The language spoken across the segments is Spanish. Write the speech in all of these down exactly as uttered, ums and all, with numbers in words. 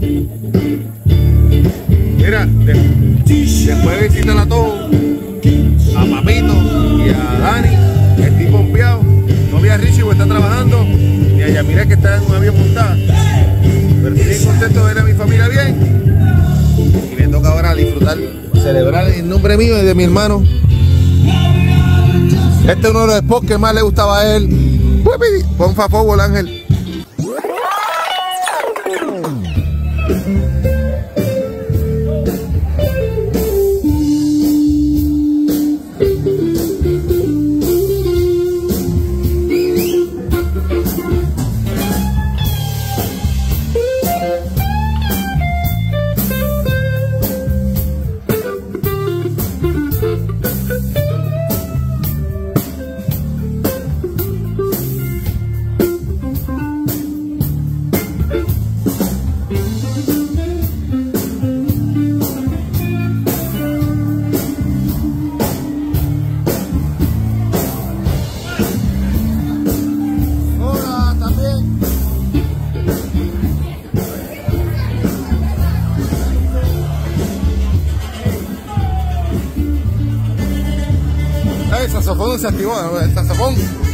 Mira, de, después de visitar a todos, a Papito y a Dani, estoy pompeado. No vi a Richie porque está trabajando, ni a Yamira que está en un avión montado. Pero estoy contento de ver a mi familia bien. Y me toca ahora disfrutar, celebrar en nombre mío y de mi hermano. Este es uno de los spots que más le gustaba a él. Pon favor, Ángel. El saxofón se activó, el saxofón.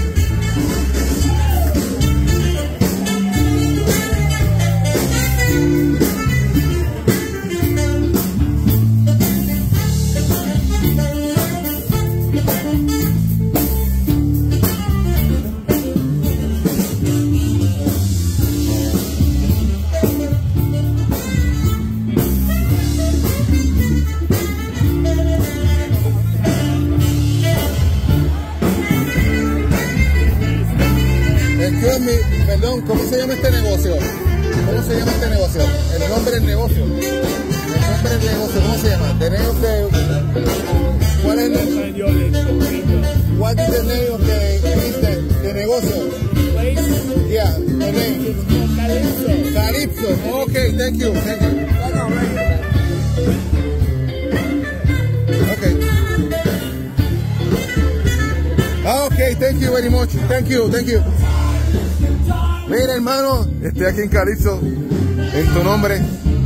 Perdón, ¿cómo se llama este negocio? ¿Cómo se llama este negocio? El nombre del negocio. El nombre del negocio, ¿cómo se llama? The name of the... ¿Cuál es el nombre? What is the name of the business, the negocio? Place? Yeah, the name. Calypso. Calypso. Okay, thank you, thank you. Okay. Okay, thank you very much. Thank you, thank you. Mira, hermano, estoy aquí en Calypso, en tu nombre.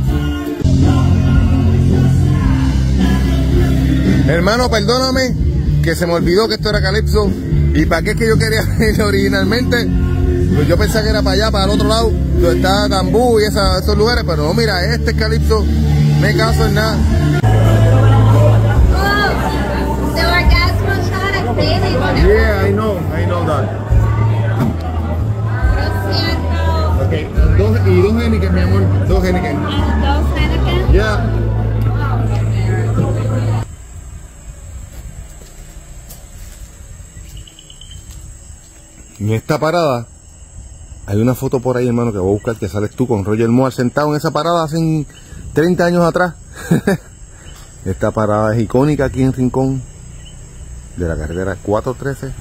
Hermano, perdóname que se me olvidó que esto era Calypso. ¿Y para qué es que yo quería ir originalmente? Pues yo pensaba que era para allá, para el otro lado, donde está Tambú y esa, esos lugares, pero no, mira, este es Calypso, me caso en nada. Oh, the orgasmo shot at Bailey. Yeah, I know, I know that. Okay, dos, y dos Heineken, mi amor, dos Heineken. ¿Dos Heineken? Ya. Yeah. En esta parada hay una foto por ahí, hermano, que voy a buscar, que sales tú con Roger Moore sentado en esa parada hace treinta años atrás. Esta parada es icónica aquí en Rincón de la carretera cuatro trece.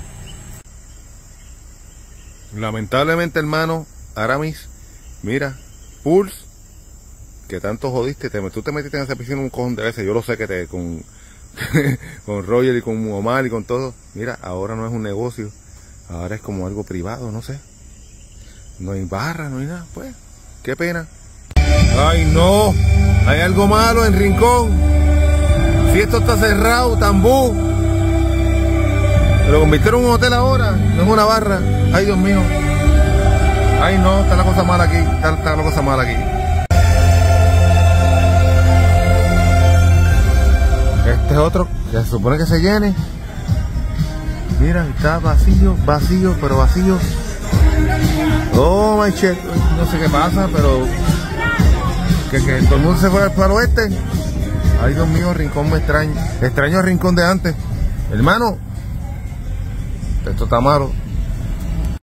Lamentablemente, hermano, Aramis, mira, Pulse, que tanto jodiste, te, tú te metiste en esa piscina un cojón de veces, yo lo sé que te, con, con Roger y con Omar y con todo, mira, ahora no es un negocio, ahora es como algo privado, no sé, no hay barra, no hay nada, pues, qué pena. Ay no, hay algo malo en Rincón, si esto está cerrado, Tambú, lo convirtieron en un hotel ahora, no es una barra, ay Dios mío. Ay no, está la cosa mala aquí, está, está la cosa mala aquí. Este es otro, que se supone que se llene. Mira, está vacío, vacío, pero vacío. Oh my shit, no sé qué pasa, pero que, que todo el mundo se fue para el oeste. Ay Dios mío, Rincón me extraño. Extraño el Rincón de antes. Hermano, esto está malo.